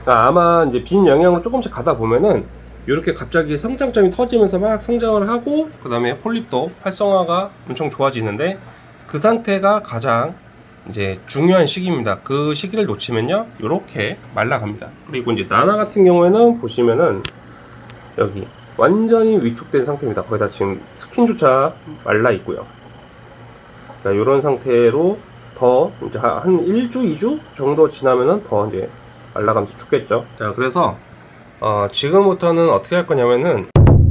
아마 이제 빈 영역으로 조금씩 가다 보면은 이렇게 갑자기 성장점이 터지면서 막 성장을 하고, 그 다음에 폴립도 활성화가 엄청 좋아지는데, 그 상태가 가장 이제 중요한 시기입니다. 그 시기를 놓치면요 이렇게 말라갑니다. 그리고 이제 나나 같은 경우에는 보시면은 여기 완전히 위축된 상태입니다. 거의 다 지금 스킨조차 말라 있고요. 이런 상태로 더 이제 한 1주, 2주 정도 지나면은 더 이제 말라가면서 죽겠죠. 자, 그래서 지금부터는 어떻게 할 거냐면은,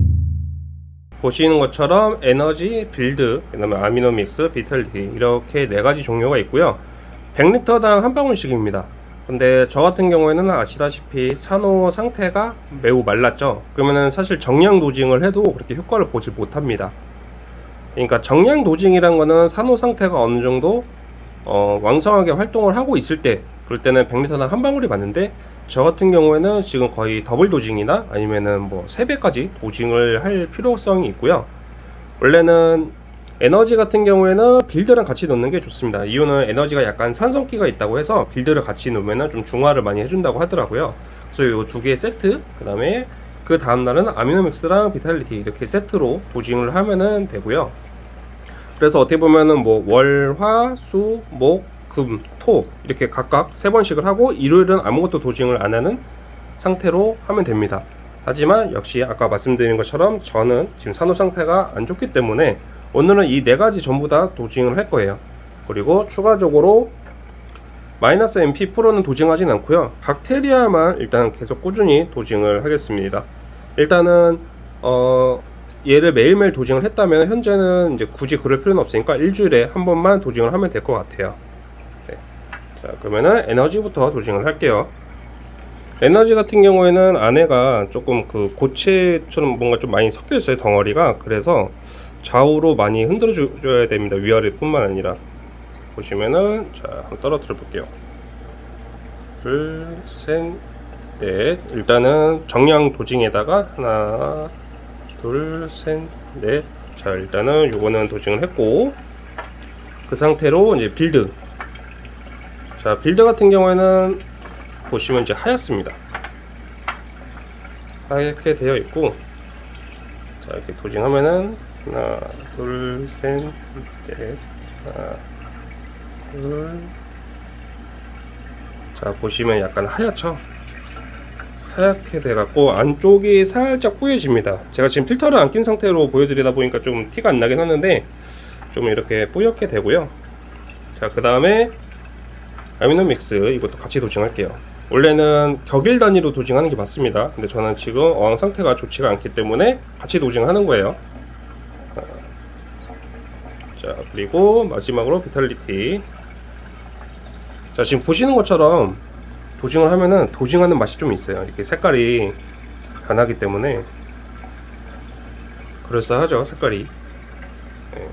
보시는 것처럼 에너지, 빌드, 그 다음에 아미노 믹스, 비탈리티, 이렇게 4가지 종류가 있고요. 100리터당 한 방울씩입니다. 근데 저 같은 경우에는 아시다시피 산호 상태가 매우 말랐죠. 그러면은 사실 정량 도징을 해도 그렇게 효과를 보지 못합니다. 그러니까 정량 도징이란 거는 산호 상태가 어느 정도 왕성하게 활동을 하고 있을 때, 그럴 때는 100리터당 한 방울이 맞는데, 저 같은 경우에는 지금 거의 더블 도징이나 아니면은 뭐 3배까지 도징을 할 필요성이 있고요. 원래는 에너지 같은 경우에는 빌드랑 같이 넣는 게 좋습니다. 이유는 에너지가 약간 산성기가 있다고 해서 빌드를 같이 넣으면은 좀 중화를 많이 해준다고 하더라고요. 그래서 이 2개의 세트, 그 다음에 그 다음날은 아미노믹스랑 비탈리티 이렇게 세트로 도징을 하면은 되고요. 그래서 어떻게 보면은 뭐 월, 화, 수, 목, 금, 토 이렇게 각각 3번씩을 하고, 일요일은 아무것도 도징을 안 하는 상태로 하면 됩니다. 하지만 역시 아까 말씀드린 것처럼 저는 지금 산호 상태가 안 좋기 때문에 오늘은 이 4가지 전부 다 도징을 할 거예요. 그리고 추가적으로 마이너스 MP 프로는 도징하진 않고요. 박테리아만 일단 계속 꾸준히 도징을 하겠습니다. 일단은 얘를 매일매일 도징을 했다면 현재는 이제 굳이 그럴 필요는 없으니까 일주일에 한 번만 도징을 하면 될 것 같아요. 네. 자, 그러면은 에너지부터 도징을 할게요. 에너지 같은 경우에는 안에가 조금 그 고체처럼 뭔가 좀 많이 섞여 있어요, 덩어리가. 그래서 좌우로 많이 흔들어 줘야 됩니다. 위아래 뿐만 아니라. 보시면은, 자, 한번 떨어뜨려 볼게요. 둘, 셋, 넷. 일단은 정량 도징에다가 하나, 둘, 셋, 넷. 자, 일단은 요거는 도징을 했고, 그 상태로 이제 빌드. 자, 빌드 같은 경우에는 보시면 이제 하얗습니다. 하얗게 되어 있고, 자, 이렇게 도징하면은 하나, 둘, 셋, 넷, 하나, 둘. 자, 보시면 약간 하얗죠? 하얗게 돼갖고 안쪽이 살짝 뿌얘집니다. 제가 지금 필터를 안 낀 상태로 보여드리다 보니까 좀 티가 안 나긴 하는데, 좀 이렇게 뿌옇게 되고요. 자, 그 다음에 아미노 믹스 이것도 같이 도징할게요. 원래는 격일 단위로 도징하는 게 맞습니다. 근데 저는 지금 어항 상태가 좋지가 않기 때문에 같이 도징하는 거예요. 자, 그리고 마지막으로 비탈리티. 자, 지금 보시는 것처럼 도징을 하면은 도징하는 맛이 좀 있어요. 이렇게 색깔이 변하기 때문에 그럴싸하죠, 색깔이. 네.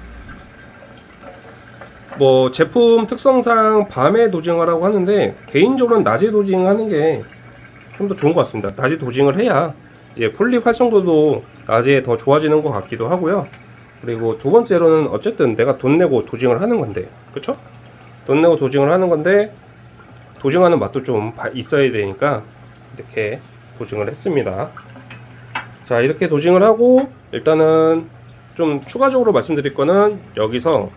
뭐 제품 특성상 밤에 도징하라고 하는데, 개인적으로는 낮에 도징하는 게 좀 더 좋은 것 같습니다. 낮에 도징을 해야 이제 폴립 활성도도 낮에 더 좋아지는 것 같기도 하고요. 그리고 두 번째로는 어쨌든 내가 돈 내고 도징을 하는 건데, 그쵸? 돈 내고 도징을 하는 건데 도징하는 맛도 좀 있어야 되니까 이렇게 도징을 했습니다. 자, 이렇게 도징을 하고, 일단은 좀 추가적으로 말씀드릴 거는, 여기서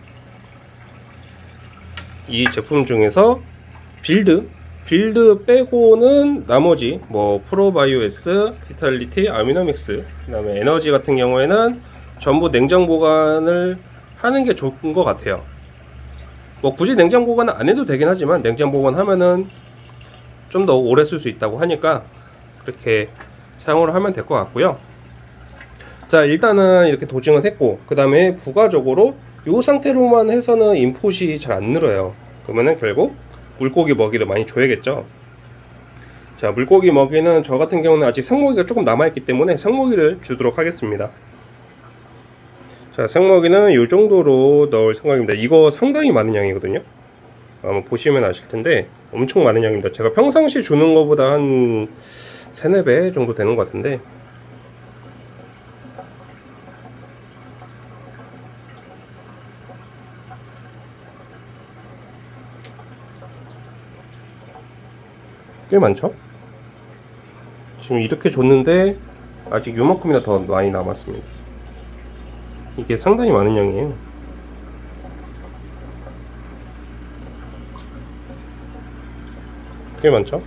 이 제품 중에서 빌드 빼고는 나머지 뭐 프로바이오-S, 비탈리티, 아미노믹스, 그 다음에 에너지 같은 경우에는 전부 냉장 보관을 하는 게 좋은 것 같아요. 뭐 굳이 냉장 보관 안 해도 되긴 하지만, 냉장 보관하면은 좀 더 오래 쓸 수 있다고 하니까 그렇게 사용을 하면 될 것 같고요. 자, 일단은 이렇게 도징을 했고, 그 다음에 부가적으로 이 상태로만 해서는 인풋이 잘 안 늘어요. 그러면은 결국 물고기 먹이를 많이 줘야겠죠. 자, 물고기 먹이는 저 같은 경우는 아직 생먹이가 조금 남아있기 때문에 생먹이를 주도록 하겠습니다. 자, 생먹이는 이 정도로 넣을 생각입니다. 이거 상당히 많은 양이거든요. 아마 보시면 아실 텐데 엄청 많은 양입니다. 제가 평상시 주는 것보다 한 3, 4배 정도 되는 것 같은데, 꽤 많죠? 지금 이렇게 줬는데 아직 요만큼이나 더 많이 남았습니다. 이게 상당히 많은 양이에요. 꽤 많죠?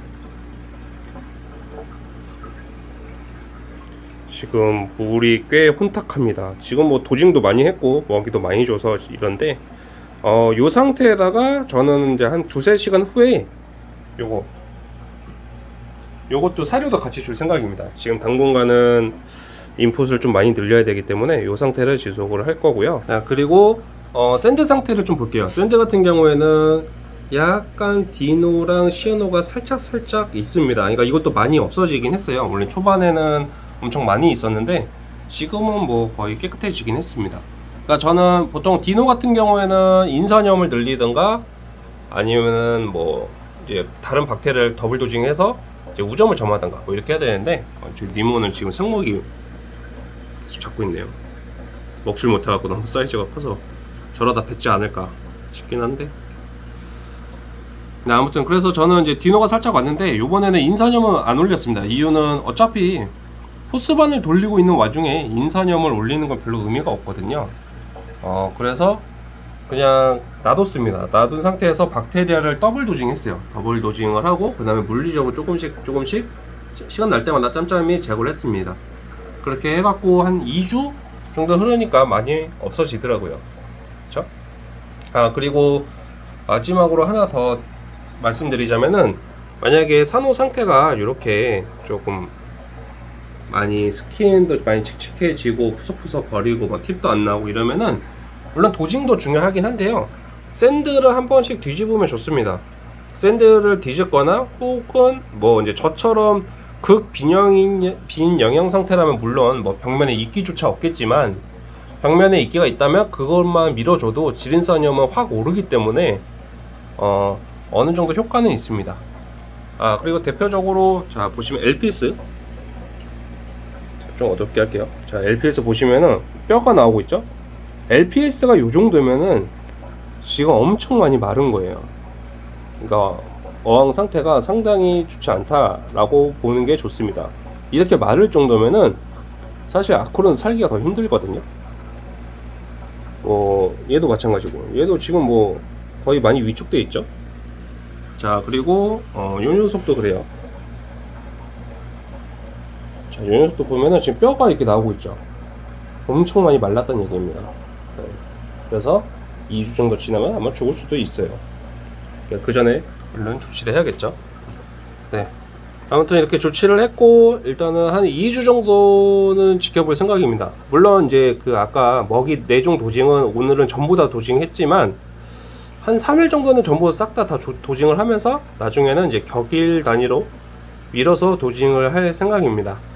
지금 물이 꽤 혼탁합니다. 지금 뭐 도징도 많이 했고 먹이도 많이 줘서 이런데 요 상태에다가 저는 이제 한 2-3시간 후에 요것도 사료도 같이 줄 생각입니다. 지금 당분간은 인풋을 좀 많이 늘려야 되기 때문에 요 상태를 지속을 할 거고요. 그리고 샌드 상태를 좀 볼게요. 샌드 같은 경우에는 약간 디노랑 시아노가 살짝 있습니다. 그러니까 이것도 많이 없어지긴 했어요. 원래 초반에는 엄청 많이 있었는데 지금은 뭐 거의 깨끗해지긴 했습니다. 그러니까 저는 보통 디노 같은 경우에는 인산염을 늘리든가 아니면은 뭐 이제 다른 박테리아를 더블 도징해서 이제 우점을 점하든가 뭐 이렇게 해야 되는데 니모는 지금 성목이 계속 잡고 있네요. 먹질 못해갖고 너무 사이즈가 커서 저러다 뱉지 않을까 싶긴 한데. 네, 아무튼 그래서 저는 이제 디노가 살짝 왔는데 요번에는 인산염은 안 올렸습니다. 이유는 어차피 호스반을 돌리고 있는 와중에 인산염을 올리는 건 별로 의미가 없거든요. 그래서 그냥 놔뒀습니다. 놔둔 상태에서 박테리아를 더블 도징 했어요. 더블 도징을 하고 그 다음에 물리적으로 조금씩 시간 날 때마다 짬짬이 제거를 했습니다. 그렇게 해갖고 한 2주 정도 흐르니까 많이 없어지더라고요. 그쵸? 그리고 마지막으로 하나 더 말씀드리자면은, 만약에 산호 상태가 이렇게 조금 많이 스킨도 많이 칙칙해지고 푸석푸석 거리고 막 팁도 안 나오고 이러면은, 물론 도징도 중요하긴 한데요, 샌드를 한 번씩 뒤집으면 좋습니다. 샌드를 뒤집거나 혹은 뭐 이제 저처럼 극 빈 영양 상태라면 물론 뭐 벽면에 이끼조차 없겠지만, 벽면에 이끼가 있다면 그것만 밀어줘도 지린산염은 확 오르기 때문에 어느 정도 효과는 있습니다. 그리고 대표적으로 자 보시면 LPS, 좀 어둡게 할게요. 자, LPS 보시면은 뼈가 나오고 있죠. LPS가 요 정도면은 지가 엄청 많이 마른 거예요. 그러니까 어항 상태가 상당히 좋지 않다라고 보는 게 좋습니다. 이렇게 마를 정도면은 사실 아콜은 살기가 더 힘들거든요. 얘도 마찬가지고, 얘도 지금 뭐 거의 많이 위축돼 있죠. 자, 그리고 요 녀석도 그래요. 자, 요 녀석도 보면은 지금 뼈가 이렇게 나오고 있죠. 엄청 많이 말랐다는 얘기입니다. 네. 그래서 2주 정도 지나면 아마 죽을 수도 있어요. 그 전에 물론 조치를 해야겠죠. 네. 아무튼 이렇게 조치를 했고, 일단은 한 2주 정도는 지켜볼 생각입니다. 물론 이제 그 아까 먹이 4종 도징은 오늘은 전부 다 도징했지만, 한 3일 정도는 전부 싹 다 도징을 하면서 나중에는 이제 격일 단위로 밀어서 도징을 할 생각입니다.